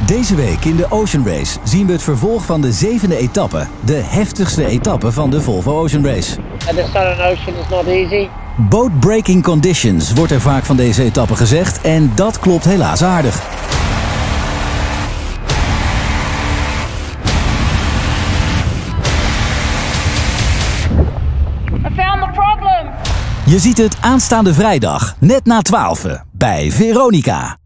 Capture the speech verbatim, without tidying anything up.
Deze week in de Ocean Race zien we het vervolg van de zevende etappe. De heftigste etappe van de Volvo Ocean Race. And the Southern Ocean is not easy. Boat breaking conditions wordt er vaak van deze etappe gezegd en dat klopt helaas aardig. I found the problem. Je ziet het aanstaande vrijdag, net na twaalfen, bij Veronica.